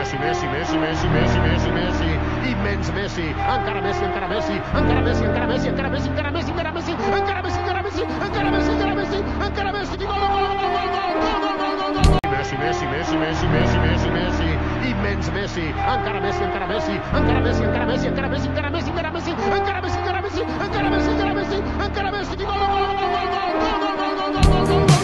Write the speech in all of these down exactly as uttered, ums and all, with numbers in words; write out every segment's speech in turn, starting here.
Messi, Messi, Messi, Messi, Messi, Messi, Messi, immens Messi, encara Messi, encara Messi, encara Messi, encara Messi, encara Messi, encara Messi, encara Messi, encara Messi, encara Messi, encara Messi, encara Messi, encara Messi, gol, gol, gol, gol, gol, gol, gol, Messi, Messi, Messi, Messi, Messi, Messi, Messi, immens Messi, encara Messi, encara Messi, encara Messi, encara Messi, encara Messi, encara Messi, encara Messi, encara Messi, encara Messi, encara Messi, encara Messi, encara Messi, gol, gol, gol, gol, gol, gol, gol, gol, gol,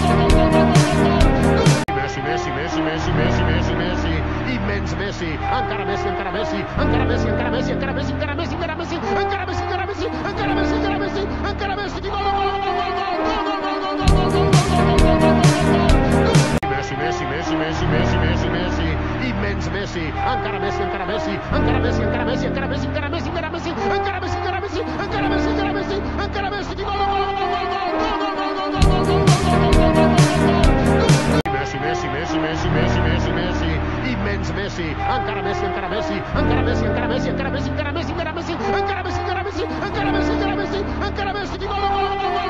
Messi, Messi, Messi, Messi, Messi, Messi, Messi, immens Messi, encara Messi, encara Messi, encara Messi, encara Messi, encara Messi, encara Messi, encara Messi, encara Messi, encara Messi, encara Messi, encara Messi, encara Messi, gol, gol, gol, gol, gol, gol, gol, gol, Messi, Messi, Messi, Messi, Messi, Messi, Messi, immens Messi, encara Messi, encara Messi, encara Messi, encara Messi, encara Messi, encara Messi, encara Messi, encara Messi, encara Messi, encara Messi, encara Messi, encara Messi, gol, gol, gol, gol, gol, Messi, Messi, Messi, Messi, Messi, Messi, Messi, immens Messi, encara Messi, encara Messi, encara Messi, encara Messi, encara Messi, encara Messi, encara Messi, encara Messi, encara Messi, encara Messi, encara Messi, encara Messi, gol, gol, gol, gol,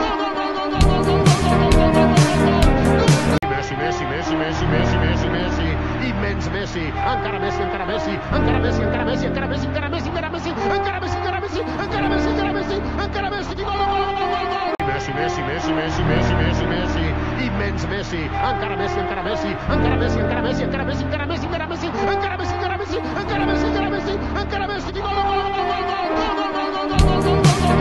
Messi, Messi, Messi, Messi, Messi, Messi, Messi, immens Messi, encara Messi, encara Messi, encara Messi, encara Messi, encara Messi, encara Messi, encara Messi, encara Messi, encara Messi, encara Messi, encara Messi, encara Messi, gol, gol, gol, gol, gol, Messi, Messi, Messi, Messi, Messi, Messi, Messi, immens Messi, encara Messi, encara Messi, encara Messi, encara Messi, encara Messi, encara Messi, encara Messi, encara Messi, encara Messi, encara Messi, encara Messi, encara Messi, gol, gol, gol, gol, gol,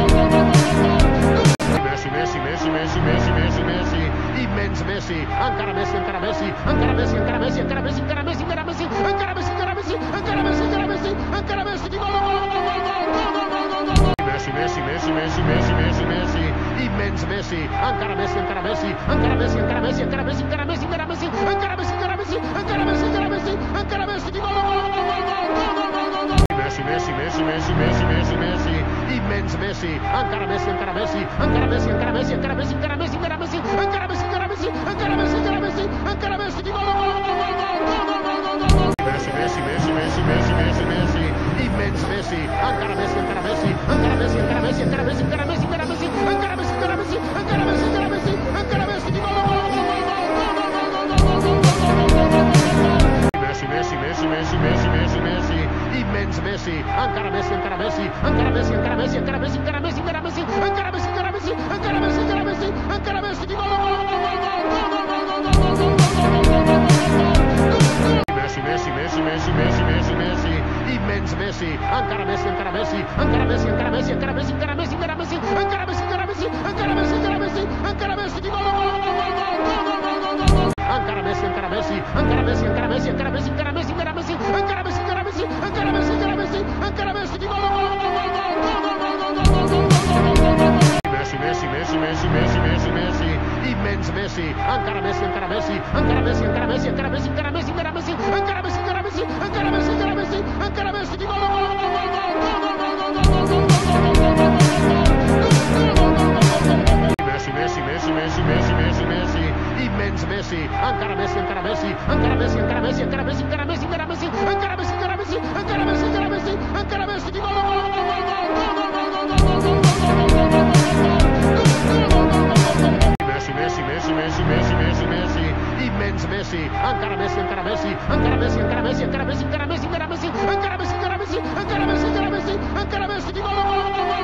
Messi, Messi, Messi, Messi, Messi, Messi, Messi, immens Messi, encara Messi, encara Messi, encara Messi, encara Messi, encara Messi, encara Messi, encara Messi, encara Messi, encara Messi, encara Messi, encara Messi, encara Messi, gol, gol, gol, gol, gol, Messi, Messi, Messi, Messi, Messi, Messi, Messi, immens Messi, encara Messi, encara Messi, encara Messi, encara Messi, encara Messi, encara Messi, encara Messi, encara Messi, encara Messi, encara Messi, encara Messi, encara Messi, gol, gol, gol, gol, gol, Messi, Messi, Messi, Messi, Messi, Messi, Messi, immens Messi, encara Messi, encara Messi, encara Messi, encara Messi, encara Messi, encara Messi, encara Messi, encara Messi, encara Messi, encara Messi, encara Messi, encara Messi, gol, gol, gol, gol, gol, Messi, Messi, Messi, Messi, Messi, Messi, Messi, immens Messi, encara Messi, encara Messi, encara Messi, encara Messi, encara Messi, encara Messi, encara Messi, encara Messi, encara Messi, encara Messi, encara Messi, encara Messi, gol, gol, gol, Messi, Messi, Messi, Messi, Messi, Messi, Messi, immens Messi, encara Messi, encara Messi, encara Messi, encara Messi, encara Messi, encara Messi, encara Messi, encara Messi, encara Messi, encara Messi, encara Messi, encara Messi, gol, gol, gol, Messi, Messi, Messi, Messi, Messi, Messi, Messi, immens Messi, encara Messi, encara Messi, encara Messi, encara Messi, encara Messi, encara Messi, encara Messi, encara Messi, encara Messi, encara Messi, encara Messi, encara Messi, gol, gol, gol, gol, encara Messi, encara Messi, encara Messi, encara Messi, encara Messi, encara Messi, encara Messi, encara Messi, encara Messi, encara Messi, encara Messi, encara Messi, gol, gol, gol, Messi, Messi, Messi, Messi, Messi, Messi, Messi, immens Messi, encara Messi, encara Messi, encara Messi, encara Messi, encara Messi, encara Messi, encara Messi, encara Messi, encara Messi, encara Messi, encara Messi, encara Messi, gol, gol, gol, Messi, Messi, Messi, Messi, Messi, Messi, Messi, immens Messi, encara Messi, encara Messi, encara Messi, encara Messi, encara Messi, encara Messi, encara Messi, encara Messi, encara Messi, encara Messi, encara Messi, encara Messi, gol, gol, gol, gol, Messi, Messi, Messi, Messi, Messi, Messi, Messi, immens Messi, encara Messi, encara Messi, encara Messi, encara Messi, encara Messi, encara Messi, encara Messi, encara Messi, encara Messi, encara Messi, encara Messi, encara Messi, gol, gol, gol, gol,